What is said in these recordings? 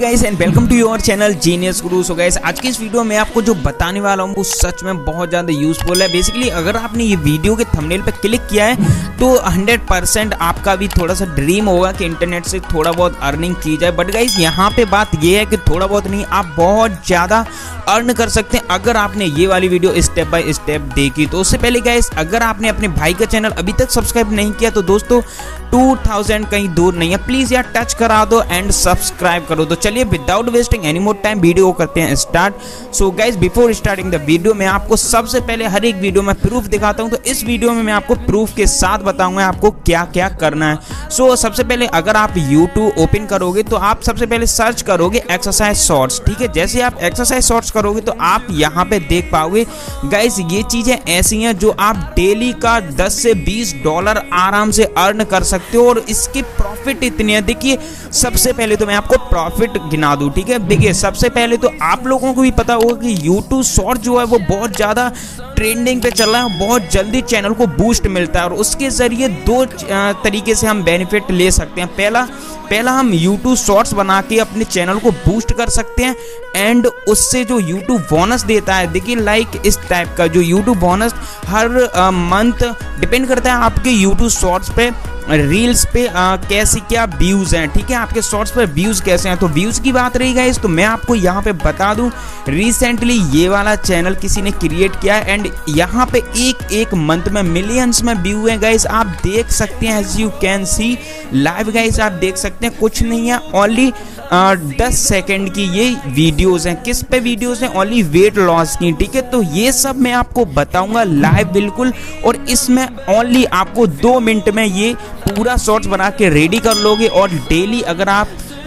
Guys and welcome to your channel genius guru. So guys आज की इस video में आपको जो बताने वाला हूँ वो सच में बहुत ज़्यादा यूजफुल है। बेसिकली अगर आपने ये वीडियो के थंबनेल पे क्लिक किया है तो 100% आपका भी थोड़ा सा ड्रीम होगा कि इंटरनेट से थोड़ा बहुत अर्निंग की जाए। बट गाइस यहाँ पे बात ये है कि थोड़ा बहुत नहीं, आप बहुत ज़्यादा अर्न कर सकते हैं अगर आपने ये वाली वीडियो स्टेप बाय स्टेप देखी। तो उससे पहले गाइस अगर आपने अपने भाई का चैनल अभी तक सब्सक्राइब नहीं किया तो दोस्तों 2000 कहीं दूर नहीं है, प्लीज़ यार टच करा दो एंड सब्सक्राइब करो। तो चलिए without wasting any more time video करते हैं start. So guys before starting the video मैं आपको सबसे पहले हर एक वीडियो में प्रूफ दिखाता हूं, तो इस वीडियो में मैं आपको प्रूफ के साथ बताऊंगा आपको क्या क्या करना है। सो सबसे पहले अगर आप YouTube ओपन करोगे तो आप सबसे पहले सर्च करोगे एक्सरसाइज शॉर्ट्स। ठीक है, जैसे आप एक्सरसाइज शॉर्ट्स करोगे तो आप यहाँ पे देख पाओगे गाइस ये चीजें ऐसी हैं जो आप डेली का 10 से 20 डॉलर आराम से अर्न कर सकते हो और इसके प्रॉफिट इतने हैं। देखिए सबसे पहले तो मैं आपको प्रॉफिट गिना दूं। ठीक है, देखिए सबसे पहले तो आप लोगों को भी पता होगा कि YouTube शॉर्ट जो है वो बहुत ज़्यादा ट्रेंडिंग पे चल रहा है, बहुत जल्दी चैनल को बूस्ट मिलता है और उसके ज़रिए दो तरीके से हम बेनिफिट ले सकते हैं। पहला हम YouTube शॉर्ट्स बना के अपने चैनल को बूस्ट कर सकते हैं एंड उससे जो YouTube बोनस देता है, देखिए लाइक इस टाइप का जो YouTube बोनस हर मंथ डिपेंड करता है आपके YouTube शॉर्ट्स पे, रील्स पे कैसे क्या व्यूज़ हैं। ठीक है, आपके शॉर्ट्स पर व्यूज़ कैसे हैं। तो व्यूज़ की बात रही गाइस तो मैं आपको यहाँ पे बता दूं रिसेंटली ये वाला चैनल किसी ने क्रिएट किया है एंड यहाँ पे एक मंथ में मिलियंस में व्यू है गाइस। आप देख सकते हैं as you can see live guys, आप देख सकते हैं कुछ नहीं है, ओनली 10 सेकेंड की ये वीडियोस हैं। किस पे वीडियोस हैं? ओनली वेट लॉस की। ठीक है, तो ये सब मैं आपको बताऊंगा लाइव बिल्कुल, और इसमें ओनली आपको 2 मिनट में ये पूरा शॉर्ट्स बना के रेडी कर लोगे और डेली अगर आप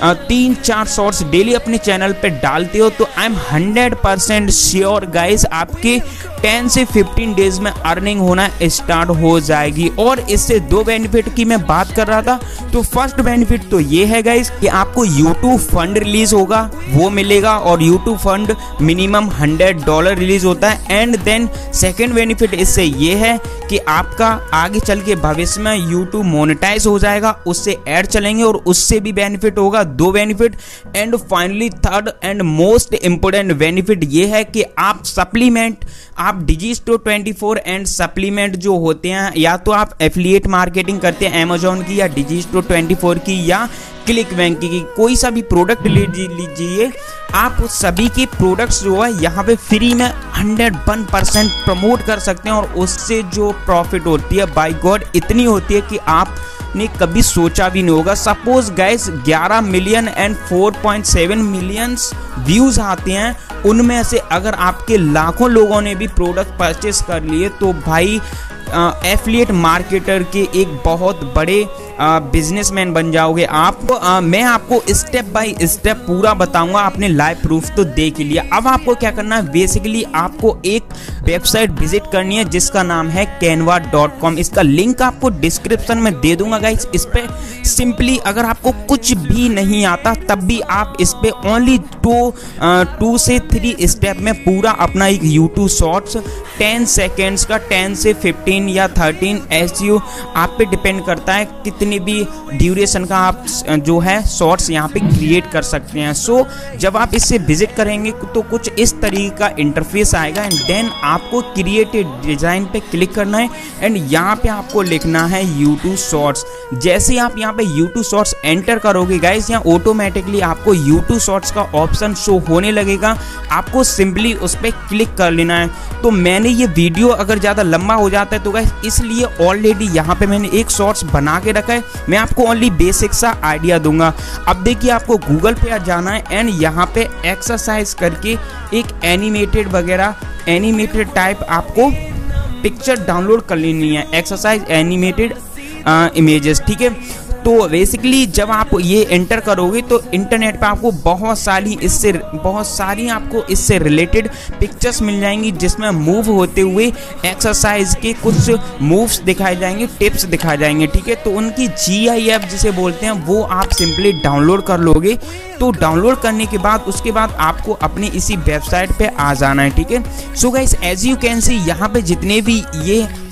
3-4 शॉर्ट्स डेली अपने चैनल पे डालते हो तो आई एम 100% श्योर गाइस आपके 10 से 15 डेज में अर्निंग होना स्टार्ट हो जाएगी। और इससे 2 बेनिफिट की मैं बात कर रहा था। तो फर्स्ट बेनिफिट तो ये है गाइस कि आपको YouTube फंड रिलीज होगा वो मिलेगा और YouTube फंड मिनिमम $100 रिलीज होता है। एंड देन सेकेंड बेनिफिट इससे ये है कि आपका आगे चल के भविष्य में YouTube मोनेटाइज हो जाएगा, उससे ऐड चलेंगे और उससे भी बेनिफिट होगा। 2 benefit. And finally third and most important benefit ये है कि आप सप्लीमेंट, आप डिजिस्टो 24 एंड सप्लीमेंट जो होते हैं, या तो आप एफिलिएट मार्केटिंग करते हैं Amazon की या डिजिस्टो 24 की या क्लिक बैंक की, कोई सा भी प्रोडक्ट ले लीजिए, आप सभी के प्रोडक्ट्स जो है यहाँ पे फ्री में 101% प्रमोट कर सकते हैं और उससे जो प्रॉफिट होती है बाय गॉड इतनी होती है कि आपने कभी सोचा भी नहीं होगा। Suppose guys 11 million and 4.7 millions views आते हैं, उनमें से अगर आपके लाखों लोगों ने भी प्रोडक्ट परचेस कर लिए तो भाई एफिलिएट मार्केटर के एक बहुत बड़े बिजनेसमैन बन जाओगे आप। मैं आपको स्टेप बाय स्टेप पूरा बताऊंगा, आपने लाइव प्रूफ तो देख लिया। अब आपको क्या करना है, बेसिकली आपको एक वेबसाइट विजिट करनी है जिसका नाम है canva.com। इसका लिंक आपको डिस्क्रिप्शन में दे दूंगा गाइस। इस पे सिंपली अगर आपको कुछ भी नहीं आता तब भी आप इस पे ओनली 2 से 3 स्टेप में पूरा अपना एक YouTube शॉर्ट्स 10 सेकेंड्स का 10 से 15 या 13 SU आप पे डिपेंड करता है कितनी भी ड्यूरेशन का आप जो है शॉर्ट्स यहाँ पे क्रिएट कर सकते हैं। सो जब आप इससे विजिट करेंगे तो कुछ इस तरीके का इंटरफेस आएगा एंड देन आपको क्रिएटेड डिजाइन पे क्लिक करना है एंड यहाँ पे आपको लिखना है YouTube शॉर्ट्स। जैसे ही आप यहाँ पे YouTube शॉर्ट्स एंटर करोगे गाइस, यहाँ ऑटोमेटिकली आपको YouTube शॉर्ट्स का ऑप्शन शो होने लगेगा, आपको सिंपली उस पर क्लिक कर लेना है। तो मैंने ये वीडियो अगर ज़्यादा लंबा हो जाता है तो गाइस इसलिए ऑलरेडी यहाँ पे मैंने एक शॉर्ट्स बना के रखा है, मैं आपको ओनली बेसिक सा आइडिया दूंगा। अब देखिए आपको गूगल पे जाना है एंड यहाँ पे एक्सरसाइज करके एक एनिमेटेड टाइप आपको पिक्चर डाउनलोड कर लेनी है, एक्सरसाइज एनिमेटेड इमेजेस। ठीक है, तो बेसिकली जब आप ये एंटर करोगे तो इंटरनेट पे आपको बहुत सारी आपको इससे रिलेटेड पिक्चर्स मिल जाएंगी जिसमें मूव होते हुए एक्सरसाइज के कुछ मूव्स दिखाए जाएंगे, टिप्स दिखाए जाएंगे। ठीक है, तो उनकी GIF जिसे बोलते हैं वो आप सिंपली डाउनलोड कर लोगे। तो डाउनलोड करने के बाद उसके बाद आपको अपनी इसी वेबसाइट पे आ जाना है। ठीक है, so guys as you can see यहाँ पे जितने भी ये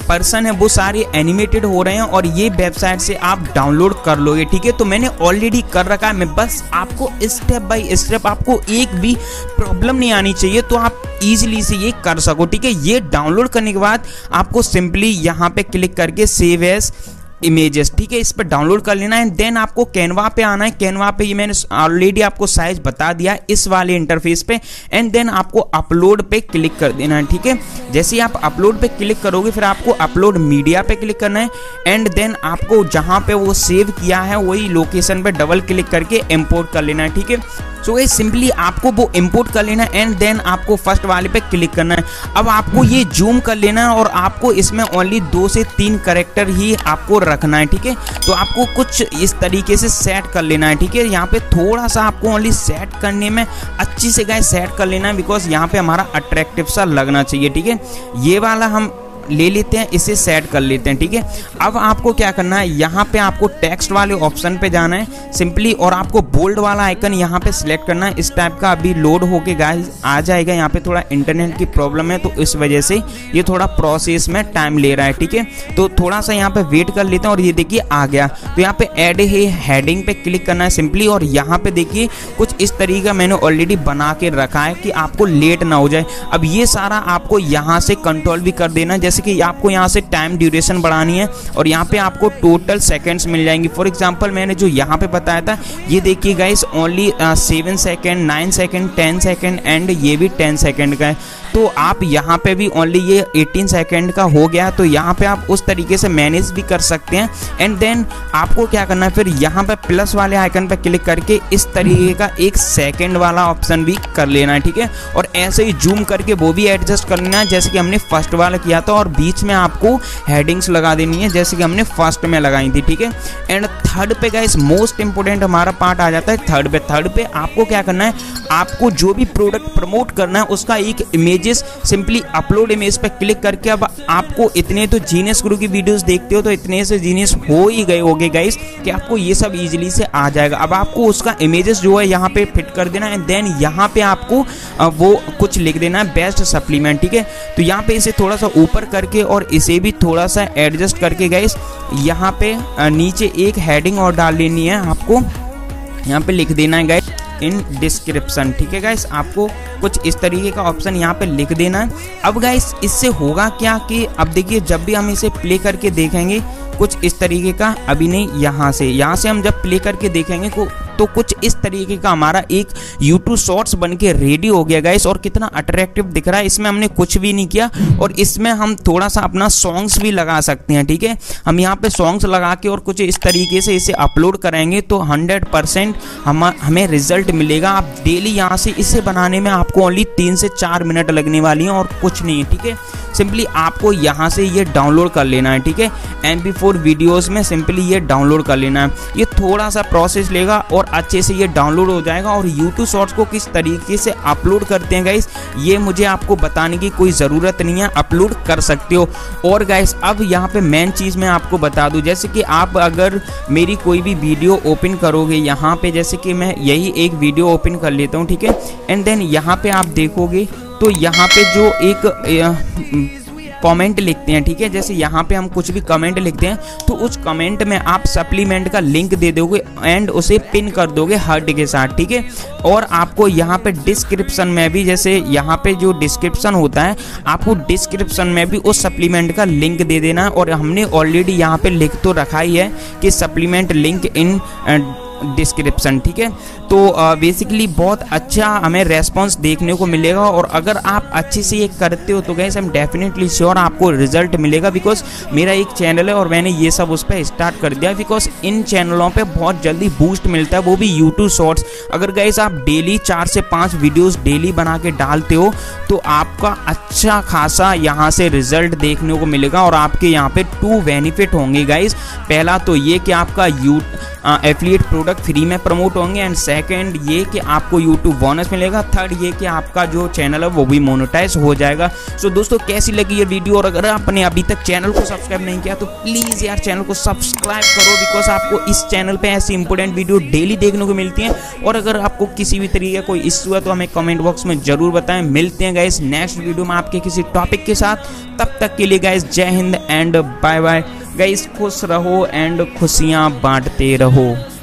पर्सन है वो सारे एनिमेटेड हो रहे हैं और ये वेबसाइट से आप डाउनलोड कर लोगे, ठीक है। तो मैंने ऑलरेडी कर रखा है, मैं बस आपको स्टेप बाय स्टेप, आपको एक भी प्रॉब्लम नहीं आनी चाहिए तो आप इजीली से ये कर सको, ठीक है। ये डाउनलोड करने के बाद आपको सिंपली यहाँ पे क्लिक करके सेव एज इमेजेस, ठीक है, इस पर डाउनलोड कर लेना है। देन आपको कैनवा पे आना है। कैनवा पे ये मैंने ऑलरेडी आपको साइज बता दिया इस वाले इंटरफेस पे। एंड देन आपको अपलोड पे क्लिक कर देना है, ठीक है। जैसे ही आप अपलोड पे क्लिक करोगे फिर आपको अपलोड मीडिया पे क्लिक करना है। एंड देन आपको जहां पे वो सेव किया है वही लोकेशन पे डबल क्लिक करके इंपोर्ट कर लेना है, ठीक है। सो ये सिंपली आपको वो इंपोर्ट कर लेना है एंड देन आपको फर्स्ट वाले पे क्लिक करना है। अब आपको ये जूम कर लेना है और आपको इसमें ओनली 2 से 3 कैरेक्टर ही आपको रखना है, ठीक है। तो आपको कुछ इस तरीके से सेट कर लेना है, ठीक है। यहाँ पे थोड़ा सा आपको ओनली सेट करने में अच्छी से गाइस सेट कर लेना है, बिकॉज यहाँ पे हमारा अट्रैक्टिव सा लगना चाहिए, ठीक है। ये वाला हम ले लेते हैं, इसे सेट कर लेते हैं, ठीक है। अब आपको क्या करना है, यहाँ पे आपको टेक्स्ट वाले ऑप्शन पे जाना है सिंपली और आपको बोल्ड वाला आइकन यहाँ पे सिलेक्ट करना है। इस टाइप का अभी लोड होके गाइस आ जाएगा। यहाँ पे थोड़ा इंटरनेट की प्रॉब्लम है तो इस वजह से ये थोड़ा प्रोसेस में टाइम ले रहा है, ठीक है। तो थोड़ा सा यहाँ पे वेट कर लेते हैं और ये देखिए आ गया। तो यहाँ पे ऐड है हेडिंग पे क्लिक करना है सिंपली और यहाँ पे देखिए कुछ इस तरीके का मैंने ऑलरेडी बना के रखा है कि आपको लेट ना हो जाए। अब ये सारा आपको यहाँ से कंट्रोल भी कर देना, जैसे कि आपको यहाँ से टाइम ड्यूरेशन बढ़ानी है और यहाँ पे आपको टोटल सेकंड्स मिल जाएंगे। फॉर एग्जांपल मैंने जो यहाँ पे बताया था ये देखिए guys only 7 second, 9 second, 10 second and ये भी 10 सेकंड का है। तो आप यहाँ पे भी ओनली ये 18 सेकंड का हो गया। तो यहाँ पे आप उस तरीके से मैनेज भी कर सकते हैं। एंड देन आपको क्या करना है, फिर यहाँ पे प्लस वाले आइकन पे क्लिक करके इस तरीके का 1 सेकंड वाला ऑप्शन भी कर लेना है, ठीक है। और ऐसे ही जूम करके वो भी एडजस्ट कर लेना है जैसे कि हमने फर्स्ट वाला किया था और बीच में आपको हेडिंग्स लगा देनी है जैसे कि हमने फर्स्ट में लगाई थी, ठीक है। एंड थर्ड पे गाइस मोस्ट इंपोर्टेंट हमारा पार्ट आ जाता है थर्ड पे आपको क्या करना है, आपको जो भी प्रोडक्ट प्रमोट करना है उसका एक इमेजेस सिंपली अपलोड इमेज पे क्लिक करके, अब आपको इतने तो जीनियस गुरु की वीडियोस देखते हो तो इतने से जीनियस हो ही गए होगे गाइस कि आपको ये सब इजीली से आ जाएगा। अब आपको उसका इमेजेस जो है यहाँ पे फिट कर देना है। देन यहाँ पे आपको वो कुछ लिख देना है बेस्ट सप्लीमेंट, ठीक है। तो यहाँ पे इसे थोड़ा सा ऊपर करके और इसे भी थोड़ा सा एडजस्ट करके गाइस यहाँ पे नीचे एक हेडिंग और डाल लेनी है। आपको यहाँ पे लिख देना है गाइस इन डिस्क्रिप्शन, ठीक है गाइस। आपको कुछ इस तरीके का ऑप्शन यहाँ पे लिख देना है। अब गाइस इससे होगा क्या कि अब देखिए जब भी हम इसे प्ले करके देखेंगे कुछ इस तरीके का, अभी नहीं, यहाँ से हम जब प्ले करके देखेंगे तो कुछ इस तरीके का हमारा एक YouTube शॉर्ट्स बन के रेडी हो गया गाइस। और कितना अट्रैक्टिव दिख रहा है, इसमें हमने कुछ भी नहीं किया और इसमें हम थोड़ा सा अपना सॉन्ग्स भी लगा सकते हैं, ठीक है। हम यहाँ पे सॉन्ग्स लगा के और कुछ इस तरीके से इसे अपलोड करेंगे तो 100% हमें रिजल्ट मिलेगा। आप डेली यहाँ से इसे बनाने में आपको ओनली 3 से 4 मिनट लगने वाली हैं और कुछ नहीं है, ठीक है। सिंपली आपको यहाँ से ये डाउनलोड कर लेना है, ठीक है। MP4 वीडियोस में सिंपली ये डाउनलोड कर लेना है। ये थोड़ा सा प्रोसेस लेगा और अच्छे से ये डाउनलोड हो जाएगा। और YouTube शॉर्ट्स को किस तरीके से अपलोड करते हैं गाइस ये मुझे आपको बताने की कोई ज़रूरत नहीं है, अपलोड कर सकते हो। और गाइस अब यहाँ पे मेन चीज़ मैं आपको बता दूँ, जैसे कि आप अगर मेरी कोई भी वीडियो ओपन करोगे यहाँ पे, जैसे कि मैं यही एक वीडियो ओपन कर लेता हूँ, ठीक है। एंड देन यहाँ पे आप देखोगे तो यहाँ पे जो एक कमेंट लिखते हैं, ठीक है। जैसे यहाँ पे हम कुछ भी कमेंट लिखते हैं तो उस कमेंट में आप सप्लीमेंट का लिंक दे दोगे एंड उसे पिन कर दोगे हार्ट के साथ, ठीक है। और आपको यहाँ पे डिस्क्रिप्शन में भी, जैसे यहाँ पे जो डिस्क्रिप्शन होता है आपको डिस्क्रिप्शन में भी उस सप्लीमेंट का लिंक दे देना है। और हमने ऑलरेडी यहाँ पे लिख तो रखा ही है कि सप्लीमेंट लिंक इन डिस्क्रिप्शन, ठीक है। तो बेसिकली बहुत अच्छा हमें रेस्पॉन्स देखने को मिलेगा। और अगर आप अच्छे से ये करते हो तो गाइस हम डेफिनेटली श्योर आपको रिजल्ट मिलेगा। बिकॉज मेरा एक चैनल है और मैंने ये सब उस पर स्टार्ट कर दिया, बिकॉज इन चैनलों पे बहुत जल्दी बूस्ट मिलता है, वो भी YouTube शॉर्ट्स। अगर गाइस आप डेली 4 से 5 वीडियोस डेली बना के डालते हो तो आपका अच्छा खासा यहाँ से रिजल्ट देखने को मिलेगा। और आपके यहाँ पे 2 बेनिफिट होंगे गाइस। पहला तो ये कि आपका एफिलिएट प्रोडक्ट फ्री में प्रमोट होंगे एंड सेकंड ये कि आपको यूट्यूब बोनस मिलेगा, थर्ड ये कि आपका जो चैनल है वो भी मोनेटाइज हो जाएगा। सो दोस्तों कैसी लगी ये वीडियो, और अगर आपने अभी तक चैनल को सब्सक्राइब नहीं किया तो प्लीज़ यार चैनल को सब्सक्राइब करो, बिकॉज आपको इस चैनल पे ऐसी इंपॉर्टेंट वीडियो डेली देखने को मिलती हैं। और अगर आपको किसी भी तरीके का कोई इश्यू है तो हमें कमेंट बॉक्स में जरूर बताएं। मिलते हैं गाइस नेक्स्ट वीडियो में आपके किसी टॉपिक के साथ, तब तक के लिए गाइस जय Hind and bye bye guys. खुश रहो एंड खुशियां बांटते रहो।